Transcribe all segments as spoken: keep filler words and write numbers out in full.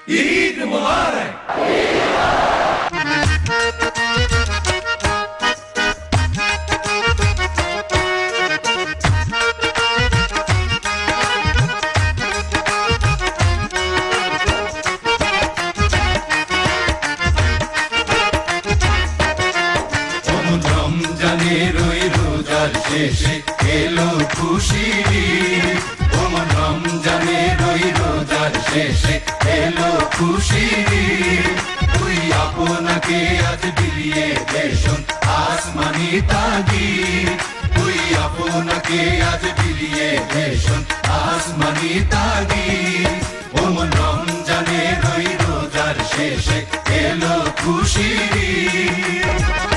ईद मुबारक। রমজানের ওই রোজার শেষে এলো খুশির ঈদ। ওমন রমজানের ওই রোজার শেষে এলো খুশির ঈদ। তুই আপনাকে আজ বিলিয়ে দেশন আসমানি তাগিদ। তুই আপনাকে আজ বিলিয়ে দেশন আসমানি তাগিদ। ওমন রমজানের ওই রোজার শেষে এলো খুশির ঈদ।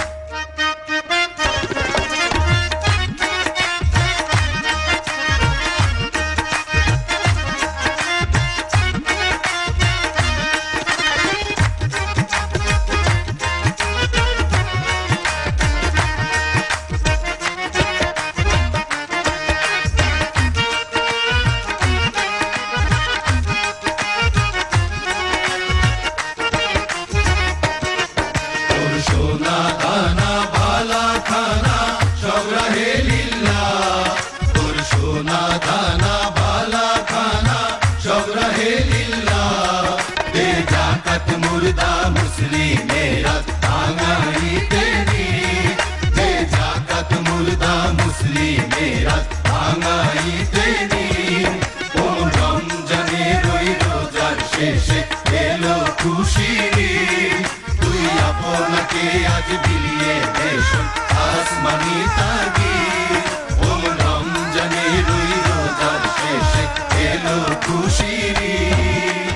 সোনা দানা ভালা খানা সব রাহে লিল্লাহ। তোর সোনা দানা ভালা খানা সব রাহে লিল্লাহ। দে জাকাত মুর্দা মুসলিমেরা ভাঙাইতে নি। দে জাকাত মুর্দা মুসলিমেরা ভাঙাইতে নি। ও রমজানের ওই রোজার শেষে এলো খুশির ঈদ। তুই আপনাকে আজ বিলিয়ে দেশন আসমানি তাগিদ। ও রমজানের ওই রোজার শেষে এলো খুশির ঈদ।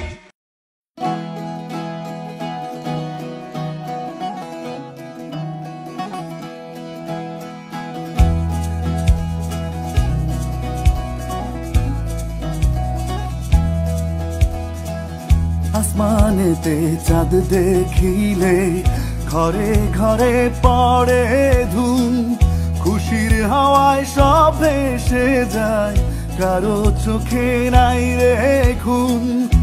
আসমানেতে চাঁদ দেখিলে ঘরে ঘরে পড়ে ধুম। খুশির হাওয়ায় সব ভেসে যায়, কারো চোখে নাই রে ঘুম।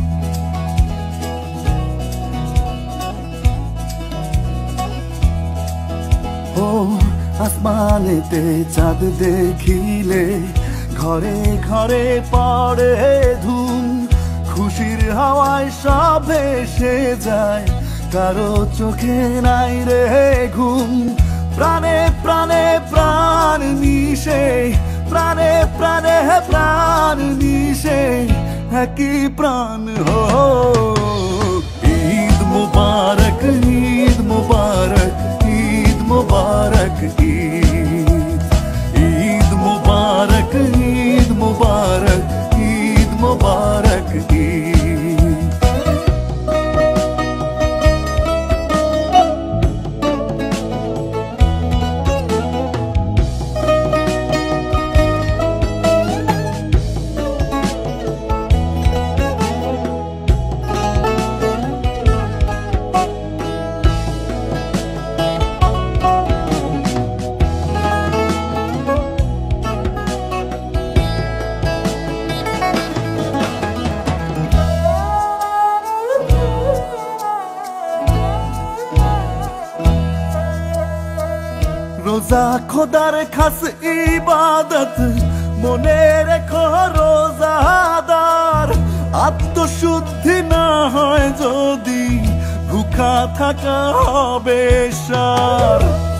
ও আসমানেতে চাঁদ দেখিলে ঘরে ঘরে পড়ে ধুম। খুশির হাওয়ায় সব ভেসে যায়, কারো চোখে নাই রে ঘুম। প্রাণে প্রাণে প্রাণ মিশে, প্রাণে প্রাণে প্রাণ মিশে একই প্রাণ হো। ঈদ মুবারক, ঈদ মুবারক, ঈদ মুবারক ঈদ। ঈদ মুবারক, ঈদ মুবারক, ঈদ মুবারক ঈদ। রোজা খোদার খাস ইবাদত, মনে রেখো রোজাদার। আত্মশুদ্ধি না হয় যদি ভুখা থাকা হবে সার।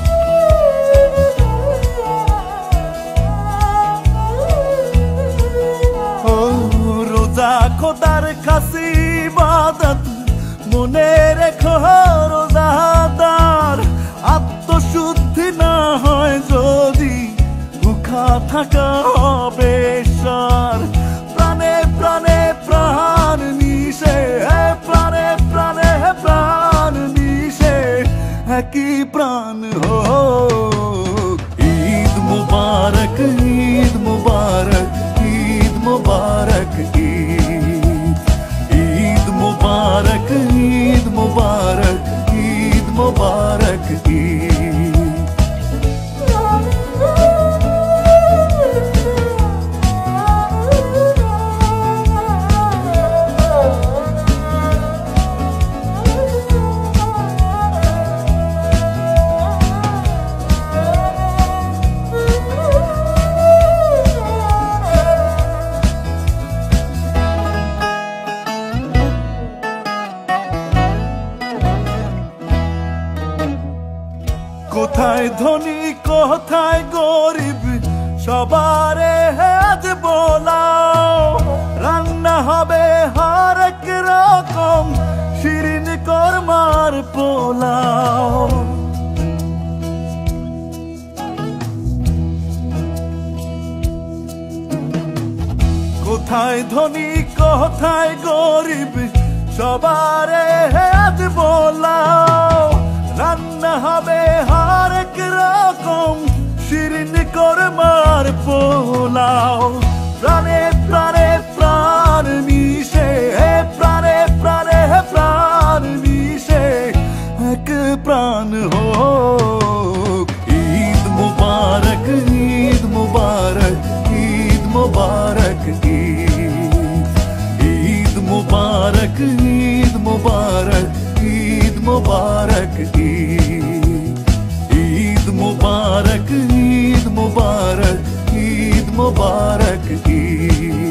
ও রোজা খোদার খাস ইবাদত, মনে রেখো রোজাদার। আত্মশুদ্ধি না হয় যদি ভুখা থাকা হবে সার। প্রাণে প্রাণে প্রাণ মিশে, প্রাণে প্রাণে প্রাণ মিশে একই প্রাণ হো। ঈদ মুবারক, ঈদ মুবারক, ঈদ মুবারক ঈদ। ঈদ মুবারক, ঈদ মুবারক, ঈদ মুবারক ঈদ। কোথায় ধনী কোথায় গরিব সবারে আজ বোলাও, রান্না হবে হরেক রকম শিরিন কর্মার পোলাও। কোথায় ধনী কোথায় গরিব সবারে আজ বোলাও, রান্না হবে হরেক রকম শিরিন কর্মার পোলাও। প্রাণে প্রাণে প্রাণ মিশে, প্রাণে প্রাণে প্রাণ মিশে এক প্রাণ হোক। ঈদ মুবারক ঈদ মুবারক ঈদ মুবারক ঈদ, ঈদ মুবারক ঈদ মুবারক ঈদ মুবারক ঈদ, ঈদ মুবারক ঈদ মুবারক ঈদ মুবারক ঈদ।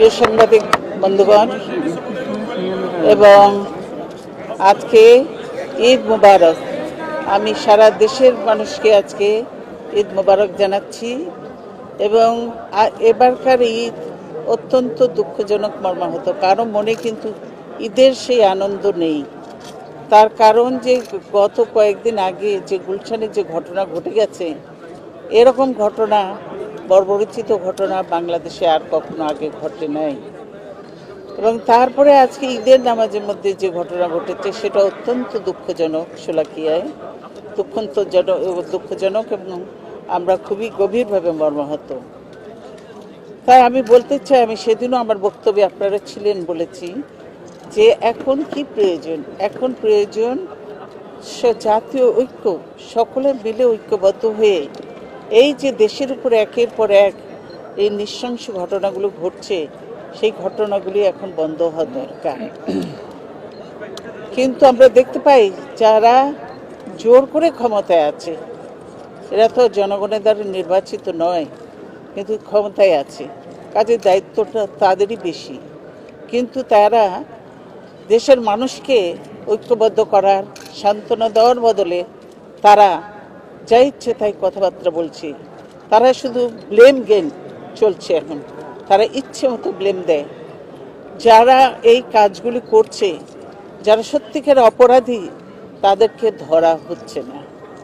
প্রিয় সাংবাদিক বন্ধুগণ, এবং আজকে ঈদ মুবারক। আমি সারা দেশের মানুষকে আজকে ঈদ মুবারক জানাচ্ছি। এবং এবারকার ঈদ অত্যন্ত দুঃখজনক, মর্মাহত। কারো মনে কিন্তু ঈদের সেই আনন্দ নেই। তার কারণ যে গত কয়েকদিন আগে যে গুলশানে যে ঘটনা ঘটে গেছে, এরকম ঘটনা, বর্বরোচিত ঘটনা বাংলাদেশে আর কখনো আগে ঘটে নাই। এবং তারপরে আজকে ঈদের নামাজের মধ্যে যে ঘটনা ঘটেছে সেটা অত্যন্ত দুঃখজনক। শোলাকিয়ায় দুঃখজনক দুঃখজনক এবং আমরা খুবই গভীরভাবে মর্মাহত। তাই আমি বলতে চাই, আমি সেদিনও আমার বক্তব্যে আপনারা ছিলেন, বলেছি যে এখন কি প্রয়োজন, এখন প্রয়োজন জাতীয় ঐক্য, সকলে মিলে ঐক্যবদ্ধ হয়ে এই যে দেশের উপরে একের পর এক এই নৃশংস ঘটনাগুলো ঘটছে, সেই ঘটনাগুলি এখন বন্ধ হওয়া দরকার। কিন্তু আমরা দেখতে পাই যারা জোর করে ক্ষমতায় আছে, এরা তো জনগণের দ্বারা নির্বাচিত নয়, কিন্তু ক্ষমতায় আছে, কাজের দায়িত্বটা তাদেরই বেশি। কিন্তু তারা দেশের মানুষকে ঐক্যবদ্ধ করার, সান্ত্বনা দেওয়ার বদলে তারা যা ইচ্ছে তাই কথাবার্তা বলছে। তারা শুধু ব্লেম গেম চলছে এখন, তারা ইচ্ছে মতো ব্লেম দেয়। যারা এই কাজগুলি করছে, যারা সত্যিকার অপরাধী, তাদেরকে ধরা হচ্ছে না,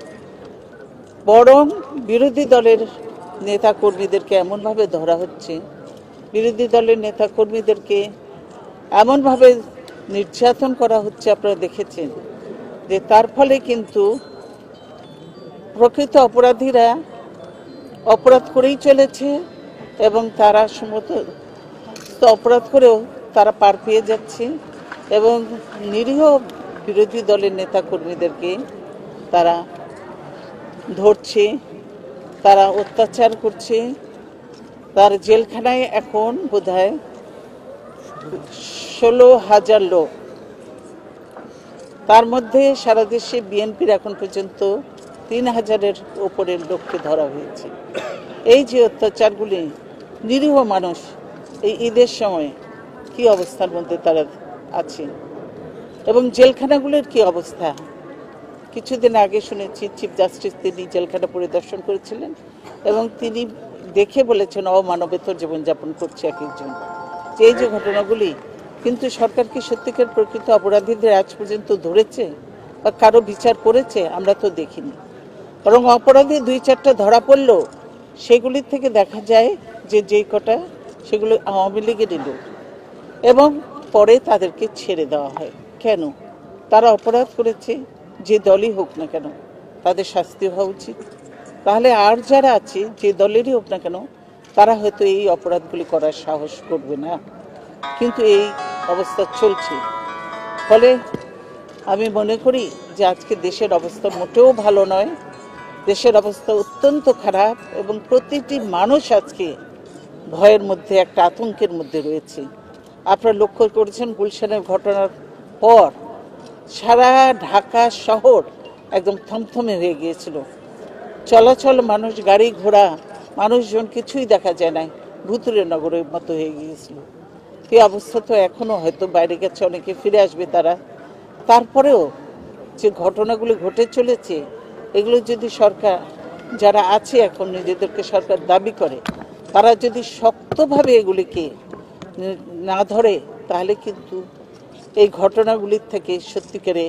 বরং বিরোধী দলের নেতা কর্মীদেরকে এমনভাবে ধরা হচ্ছে, বিরোধী দলের নেতা কর্মীদেরকে এমনভাবে নির্যাতন করা হচ্ছে। আপনারা দেখেছেন যে তার ফলে কিন্তু প্রকৃত অপরাধীরা অপরাধ করেই চলেছে এবং তারা সমস্ত অপরাধ করেও তারা পার পেয়ে যাচ্ছে এবং নিরীহ বিরোধী দলের নেতা কর্মীদেরকে তারা ধরছে, তারা অত্যাচার করছে। তার জেলখানায় এখন বোধহয় ষোলো হাজার লোক, তার মধ্যে সারা দেশে বিএনপির এখন পর্যন্ত তিন হাজারের ওপরের লোককে ধরা হয়েছে। এই যে অত্যাচারগুলি, নিরীহ মানুষ এই ঈদের সময় কি অবস্থার মধ্যে তারা আছে এবং জেলখানাগুলোর কি অবস্থা। কিছুদিন আগে শুনেছি চিফ জাস্টিস তিনি জেলখানা পরিদর্শন করেছিলেন এবং তিনি দেখে বলেছেন অমানবেতর জীবনযাপন করছে এক একজন। যে এই যে ঘটনাগুলি, কিন্তু সরকার কি সত্যিকার প্রকৃত অপরাধীদের আজ পর্যন্ত ধরেছে বা কারো বিচার করেছে? আমরা তো দেখিনি। বরং অপরাধী দুই চারটা ধরা পড়লো, সেগুলির থেকে দেখা যায় যে যেই কটা সেগুলো আওয়ামী লীগের লোক, এবং পরে তাদেরকে ছেড়ে দেওয়া হয়। কেন? তারা অপরাধ করেছে, যে দলই হোক না কেন তাদের শাস্তি হওয়া উচিত। তাহলে আর যারা আছে, যে দলেরই হোক না কেন, তারা হয়তো এই অপরাধগুলি করার সাহস করবে না। কিন্তু এই অবস্থা চলছে। ফলে আমি মনে করি যে আজকে দেশের অবস্থা মোটেও ভালো নয়, দেশের অবস্থা অত্যন্ত খারাপ এবং প্রতিটি মানুষ আজকে ভয়ের মধ্যে, একটা আতঙ্কের মধ্যে রয়েছে। আপনারা লক্ষ্য করেছেন গুলশানের ঘটনার পর সারা ঢাকা শহর একদম থমথমে হয়ে গিয়েছিল। চলাচল, মানুষ, গাড়ি ঘোড়া, মানুষজন কিছুই দেখা যায় না, ভুতুরে নগরের মতো হয়ে গিয়েছিল। এই অবস্থা তো এখনো হয়তো বাইরে গেছে, অনেকে ফিরে আসবে তারা। তারপরেও যে ঘটনাগুলি ঘটে চলেছে, এগুলো যদি সরকার, যারা আছে এখন নিজেদেরকে সরকার দাবি করে, তারা যদি শক্তভাবে এগুলিকে না ধরে, তাহলে কিন্তু এই ঘটনাগুলির থেকে সত্যিকারে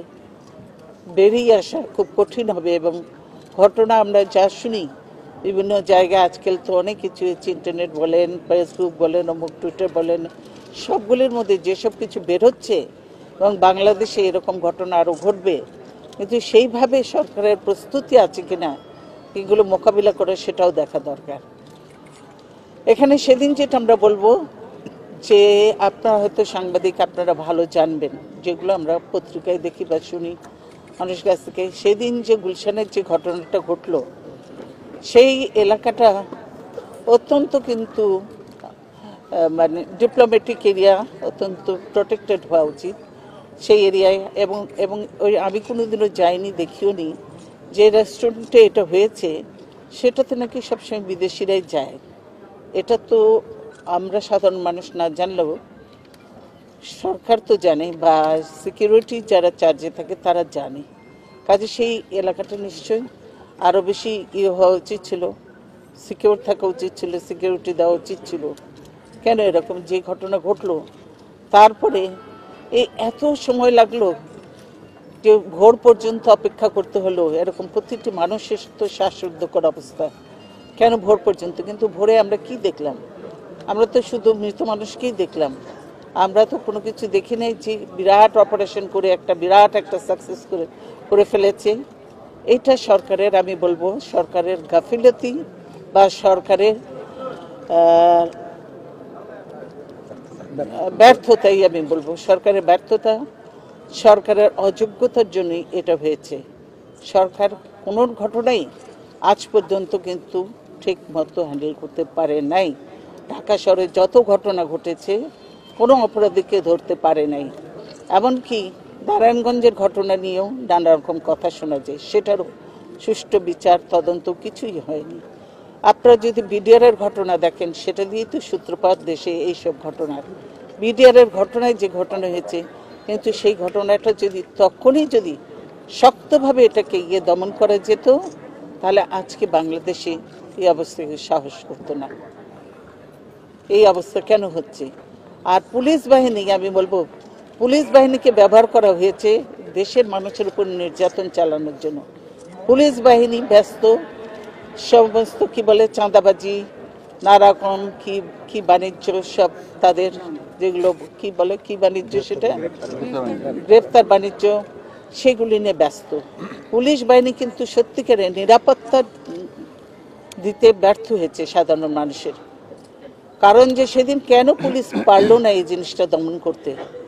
বেরিয়ে আসা খুব কঠিন হবে। এবং ঘটনা আমরা যা শুনি বিভিন্ন জায়গায়, আজকাল তো অনেক কিছু, ইন্টারনেট বলেন, ফেসবুক বলেন, অমুক টুইটার বলেন, সবগুলির মধ্যে যেসব কিছু বেরোচ্ছে, এবং বাংলাদেশে এরকম ঘটনা আরও ঘটবে, কিন্তু সেইভাবে সরকারের প্রস্তুতি আছে কিনা এগুলো মোকাবিলা করে সেটাও দেখা দরকার। এখানে সেদিন যেটা আমরা বলবো যে আপনারা হয়তো সাংবাদিক, আপনারা ভালো জানবেন, যেগুলো আমরা পত্রিকায় দেখি বা শুনি মানুষের কাছ থেকে। সেদিন যে গুলশানের যে ঘটনাটা ঘটলো, সেই এলাকাটা অত্যন্ত কিন্তু মানে ডিপ্লোম্যাটিক এরিয়া, অত্যন্ত প্রোটেক্টেড হওয়া উচিত সেই এরিয়ায়। এবং এবং ওই আমি কোনোদিনও যাইনি, দেখিও নি যে রেস্টুরেন্টে এটা হয়েছে, সেটাতে নাকি সবসময় বিদেশিরাই যায়। এটা তো আমরা সাধারণ মানুষ না জানলেও সরকার তো জানে, বা সিকিউরিটি যারা চার্জে থাকে তারা জানে। কাজে সেই এলাকাটা নিশ্চয়ই আরও বেশি ইয়ে হওয়া উচিত ছিল, সিকিউর থাকা উচিত ছিল, সিকিউরিটি দেওয়া উচিত ছিল। কেন এরকম যে ঘটনা ঘটলো, তারপরে এই এত সময় লাগলো যে ভোর পর্যন্ত অপেক্ষা করতে হলো, এরকম প্রত্যেকটি মানুষের তো শ্বাসরুদ্ধকর অবস্থা। কেন ভোর পর্যন্ত? কিন্তু ভোরে আমরা কি দেখলাম? আমরা তো শুধু মৃত মানুষকেই দেখলাম, আমরা তো কোনো কিছু দেখি নাই যে বিরাট অপারেশন করে একটা বিরাট একটা সাকসেস করে করে ফেলেছে। এইটা সরকারের, আমি বলবো সরকারের গাফিলতি বা সরকারের ব্যর্থতাই আমি বলবো, সরকারের ব্যর্থতা, সরকারের অযোগ্যতার জন্যই এটা হয়েছে। সরকার কোনো ঘটনাই আজ পর্যন্ত কিন্তু ঠিক মতো হ্যান্ডেল করতে পারে নাই। ঢাকা শহরে যত ঘটনা ঘটেছে কোনো অপরাধীকে ধরতে পারে নাই। এমনকি নারায়ণগঞ্জের ঘটনা নিয়েও নানা রকম কথা শোনা যায়, সেটারও সুষ্ঠু বিচার তদন্ত কিছুই হয়নি। আপনারা যদি বিডিআরের ঘটনা দেখেন, সেটা দিয়েই তো সূত্রপাত দেশে এইসব ঘটনার। বিডিআরের ঘটনায় যে ঘটনা হয়েছে, কিন্তু সেই ঘটনাটা যদি তখনই যদি শক্তভাবে এটাকে ইয়ে দমন করা যেত, তাহলে আজকে বাংলাদেশে এই অবস্থাকে সাহস করতো না। এই অবস্থা কেন হচ্ছে? আর পুলিশ বাহিনী, আমি বলবো পুলিশ বাহিনীকে ব্যবহার করা হয়েছে দেশের মানুষের উপর নির্যাতন চালানোর জন্য। পুলিশ বাহিনী ব্যস্ত সমস্ত কি বলে চাঁদাবাজি, নানারকম কি কি বাণিজ্য, সব তাদের যেগুলো কি বলে কি বাণিজ্য, সেটা গ্রেফতার বাণিজ্য, সেগুলি নিয়ে ব্যস্ত। পুলিশ বাহিনী কিন্তু সত্যিকারের নিরাপত্তা দিতে ব্যর্থ হয়েছে সাধারণ মানুষের। কারণ যে সেদিন কেন পুলিশ পারলো না এই জিনিসটা দমন করতে?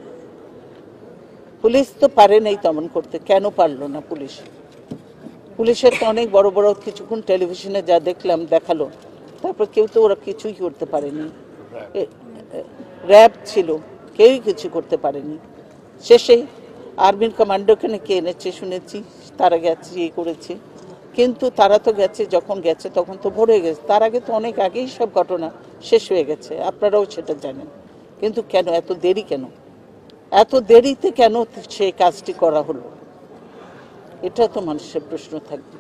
পুলিশ তো পারে নাই দমন করতে, কেন পারলো না পুলিশ? পুলিশের তো অনেক বড় বড় কিছুক্ষণ টেলিভিশনে যা দেখলাম দেখালো, তারপর কেউ তো ওরা কিছুই করতে পারেনি। র্যাব ছিল, কেউই কিছু করতে পারেনি। শেষে আর্মির কমান্ডোকে নাকি এনেছে শুনেছি, তারা গেছে ইয়ে করেছে, কিন্তু তারা তো গেছে, যখন গেছে তখন তো ভরে গেছে। তার আগে তো অনেক আগেই সব ঘটনা শেষ হয়ে গেছে, আপনারাও সেটা জানেন। কিন্তু কেন এত দেরি? কেন এত দেরিতে কেন সেই কাজটি করা হলো? এটা তো মানুষের প্রশ্ন থাকবে।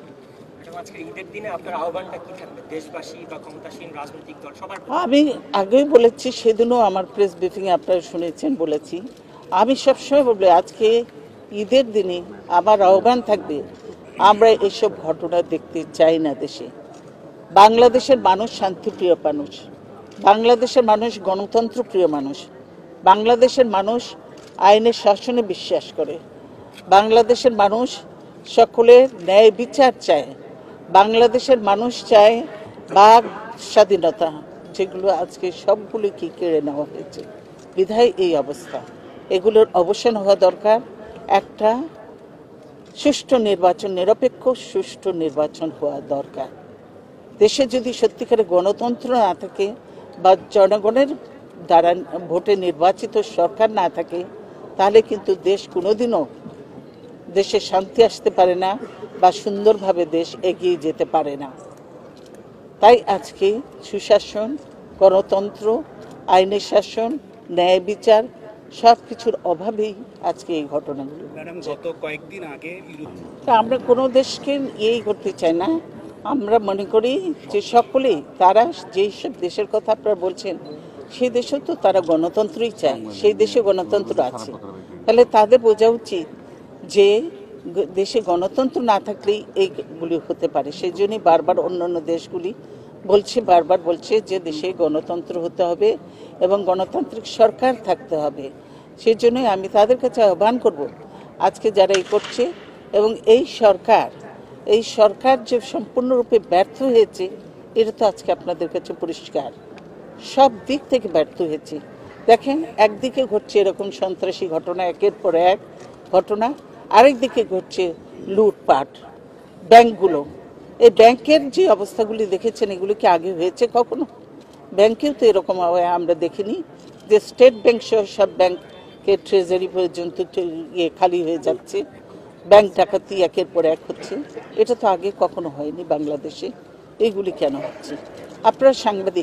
আমি আগেই বলেছি, সেদিনও আমার প্রেস ব্রিফিংয়ে আপনারা শুনেছেন, বলেছি আমি সবসময় বলি আজকে ঈদের দিনে আমার আহ্বান থাকবে, আমরা এসব ঘটনা দেখতে চাই না দেশে। বাংলাদেশের মানুষ শান্তিপ্রিয় মানুষ, বাংলাদেশের মানুষ গণতন্ত্র প্রিয় মানুষ, বাংলাদেশের মানুষ আইনের শাসনে বিশ্বাস করে, বাংলাদেশের মানুষ সকলের ন্যায় বিচার চায়, বাংলাদেশের মানুষ চায় বাক স্বাধীনতা, যেগুলো আজকে সবগুলো কি কেড়ে নেওয়া হয়েছে। বিধায় এই অবস্থা, এগুলোর অবসান হওয়া দরকার। একটা সুষ্ঠু নির্বাচন, নিরপেক্ষ সুষ্ঠু নির্বাচন হওয়া দরকার। দেশে যদি সত্যিকারের গণতন্ত্র না থাকে বা জনগণের দ্বারা ভোটে নির্বাচিত সরকার না থাকে, তাহলে কিন্তু দেশ কোনোদিনও দেশে শান্তি আসতে পারে না বা সুন্দরভাবে দেশ এগিয়ে যেতে পারে না। তাই আজকে সুশাসন, গণতন্ত্র, আইনের শাসন, ন্যায় বিচার সব কিছুর অভাবেই আজকে এই ঘটনাগুলো। গত কয়েকদিন আগে আমরা কোনো দেশকে ইয়েই করতে চাই না। আমরা মনে করি যে সকলেই, তারা যেই সব দেশের কথা আপনারা বলছেন, সেই দেশেও তো তারা গণতন্ত্রই চায়, সেই দেশে গণতন্ত্র আছে। তাহলে তাদের বোঝা উচিত যে দেশে গণতন্ত্র না থাকলেই এইগুলি হতে পারে। সেই জন্যই বারবার অন্যান্য দেশগুলি বলছে, বারবার বলছে যে দেশে গণতন্ত্র হতে হবে এবং গণতান্ত্রিক সরকার থাকতে হবে। সেই জন্যই আমি তাদের কাছে আহ্বান করব, আজকে যারা এই করছে, এবং এই সরকার এই সরকার যে সম্পূর্ণরূপে ব্যর্থ হয়েছে, এটা তো আজকে আপনাদের কাছে পরিষ্কার, সব দিক থেকে ব্যর্থ হয়েছে। দেখেন, একদিকে ঘটছে এরকম সন্ত্রাসী ঘটনা, একের পর এক ঘটনা, আরেক দিকে ঘটছে লুটপাট, ব্যাংকগুলো। এই ব্যাংকের যে অবস্থাগুলি দেখেছেন, এগুলো কি আগে হয়েছে কখনো? ব্যাংকেও তো এরকম আমরা দেখিনি যে স্টেট ব্যাংক সহ সব ব্যাংকের ট্রেজারি পর্যন্ত ইয়ে খালি হয়ে যাচ্ছে, ব্যাংক ডাকাতি একের পর এক হচ্ছে। এটা তো আগে কখনো হয়নি বাংলাদেশে। এইগুলি কেন হচ্ছে? আপনারা সাংবাদিক,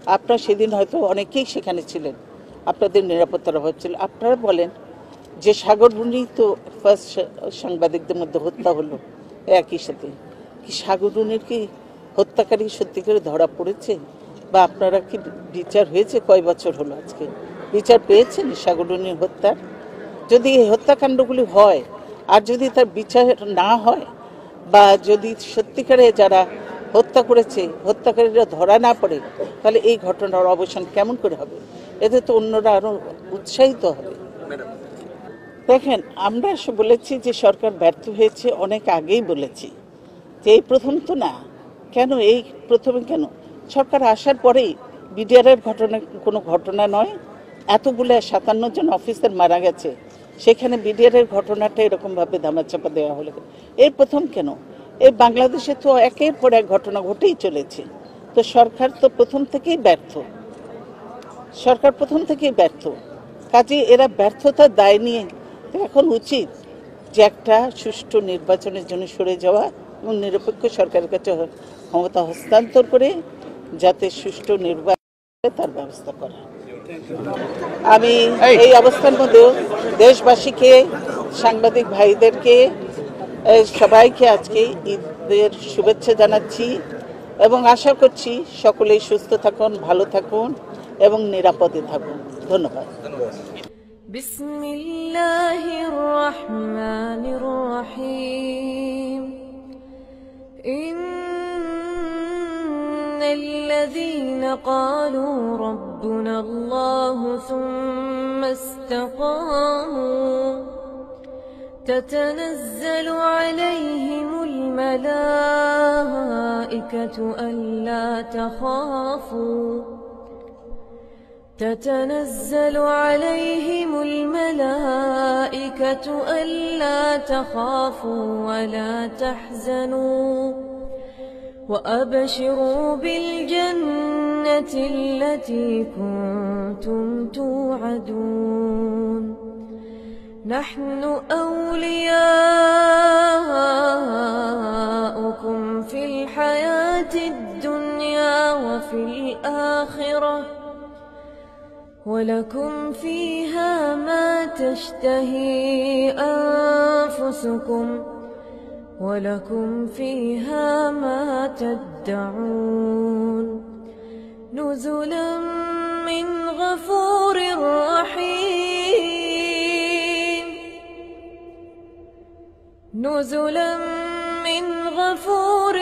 আপনারা সেদিন হয়তো অনেকেই সেখানে ছিলেন, আপনাদের নিরাপত্তার অভাব ছিল। আপনারা বলেন যে সাগররুনি তো ফার্স্ট সাংবাদিকদের মধ্যে হত্যা হলো একই সাথে, কি সাগররুনির কি হত্যাকারী সত্যি করে ধরা পড়েছে? বা আপনারা কি বিচার হয়েছে? কয় বছর হলো আজকে বিচার পেয়েছেন সাগররুনির হত্যার? যদি এই হত্যাকাণ্ডগুলি হয় আর যদি তার বিচার না হয়, বা যদি সত্যিকারে যারা হত্যা করেছে হত্যাকারীরা ধরা না পড়ে, তাহলে এই ঘটনার অবসান কেমন করে হবে? এতে তো অন্যরা আরো উৎসাহিত হবে। দেখেন, আমরা এসে বলেছি যে সরকার ব্যর্থ হয়েছে, অনেক আগেই বলেছি যে এই প্রথম তো না। কেন এই প্রথমে কেন? সরকার আসার পরেই বিডিআরের ঘটনা কোনো ঘটনা নয়, এতগুলো সাতান্ন জন অফিসার মারা গেছে, সেখানে বিডিআরের ঘটনাটা এরকমভাবে ধামাচাপা দেওয়া হলো। এর প্রথম কেন? এই বাংলাদেশে তো একের পর এক ঘটনা ঘটেই চলেছে। তো সরকার তো প্রথম থেকেই ব্যর্থ, সরকার প্রথম থেকেই ব্যর্থ। কাজে এরা ব্যর্থতার দায় নিয়ে এখন উচিত যে একটা সুষ্ঠু নির্বাচনের জন্য সরে যাওয়া এবং নিরপেক্ষ সরকারের কাছে ক্ষমতা হস্তান্তর করে যাতে সুষ্ঠু নির্বাচন তার ব্যবস্থা করা। আমি এই অবস্থার মধ্যেও দেশবাসীকে, সাংবাদিক ভাইদেরকে, সবাইকে আজকে ঈদের শুভেচ্ছা জানাচ্ছি এবং আশা করছি সকলেই সুস্থ থাকুন, ভালো থাকুন এবং নিরাপদে থাকুন। ধন্যবাদ। বিসমিল্লাহির রহমানির রহিম। ইন্নাল্লাযীনা ক্বালু রাব্বুনাল্লাহু সুম্মা ইসতাকামু تتنزل عليهم الملائكة ألا تخافوا تتنزل عليهم الملائكة ألا تخافوا ولا تحزنوا وأبشروا بالجنة التي كنتم توعدون نحن أولياؤكم في الحياة الدنيا وفي الآخرة ولكم فيها ما تشتهي أنفسكم ولكم فيها ما تدعون نزلا من غفور رحيم نزلا من غفور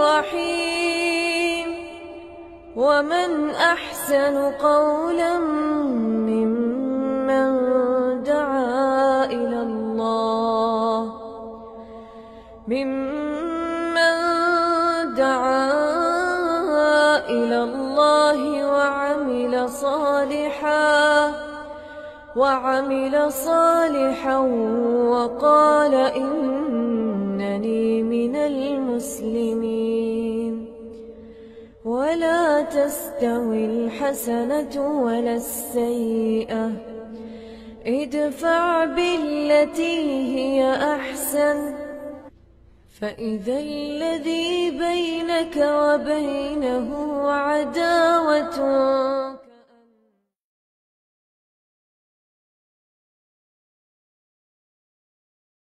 رحيم ومن أحسن قولا ممن دعا إلى الله ممن دعا إلى الله وعمل صالحا وعمل صالحا وقال إنني من المسلمين ولا تستوي الحسنة ولا السيئة ادفع بالتي هي أحسن فإذا الذي بينك وبينه عداوة